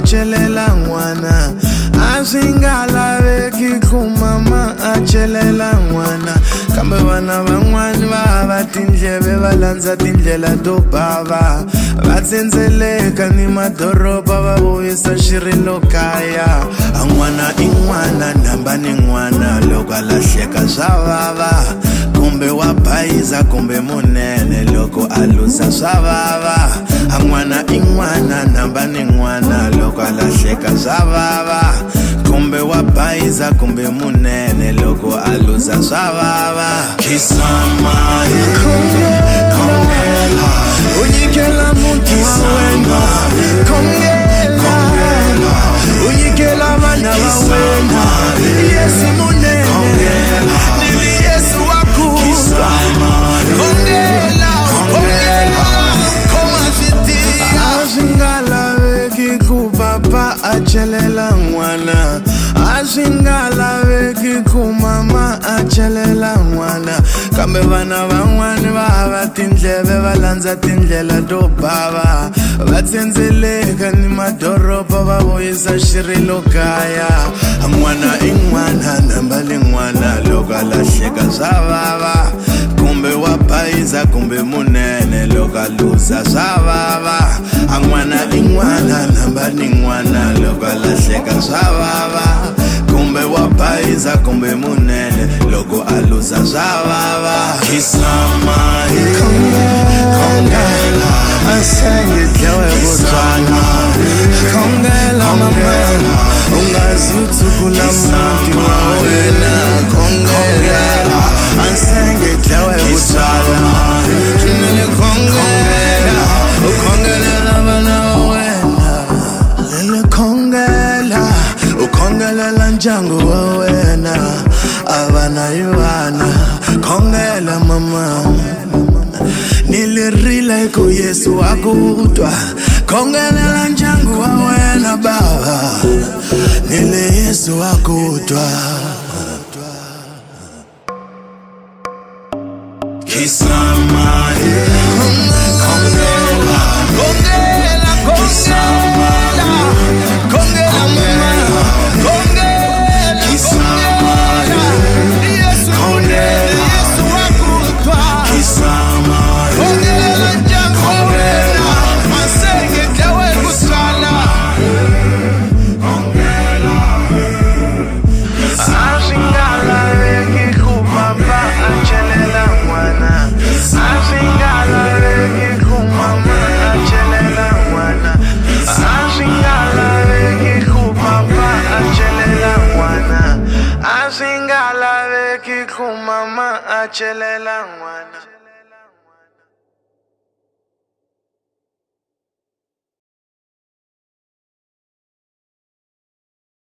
achelela n'wana, a swi nga laveki ku mama achelela n'wana. Kambe vana van'wani va hava tindleve va landza tindlela to bava, va tsendzeleka ni madoroba va vuyisa xirilo kaya. A n'wana i n'wana, namba ni n'wana, loko a lahleka swa vava. Kumbe wa bayiza kumbe munene, loko a luza swa vava. A n'wana i n'wana, namba ni n'wana, loko a lahleka swa vava. Kumbe wa bayiza kumbe munene, loko a luza swa vava. Kisama khongela, u nyikela muti wa wena. Khongela, u nyikela vana va wena. Yesu munene, ni Yesu wa kufa. Khongela, khongela, khoma switia. A swi nga laveki ku papa achelela n'wana, a swi nga laveki ku mama achelela n'wana. Kambe vana van'wani va hava tindleve va landza tindlela to bava, va tsendzeleka ni madoroba va vuyisa xirilo kaya. A n'wana i n'wana, namba li n'wana, loko a lahleka swa vava. Kumbe wa bayiza kumbe munene, loko a luza swa vava. A n'wana i n'wana, namba ni n'wana, loko a lahleka swa vava. Kumbe wa bayiza kumbe munene, loko a luza swa vava. Kisama khongela, asenge dlewe vutswana. Khongela mama, ungazutsukula muti wa wena. Khongela, asenge dlewe vutswana. Nile khongela, ukhongelela vana va wena. Nile khongela, ukhongelela ndyangu wa wena. Avana i vana, khongela mama. Nilirile ku Yesu akutwa, khongelela ndyangu wa wena baba. Nile Yesu akutwa. Kisama khongela, khongela, khongela, khongela mama, khongela, kisama Yesu khongela, Yesu akutwa. Kisama khongela ndyangu wa wena, asenge dlewe vutswana. Khongela, a swi nga laveki ku papa achelela n'wana, a swi nga laveki ku mama achelela n'wana, a swi nga laveki ku papa achelela n'wana, a swi nga laveki ku mama achelela n'wana.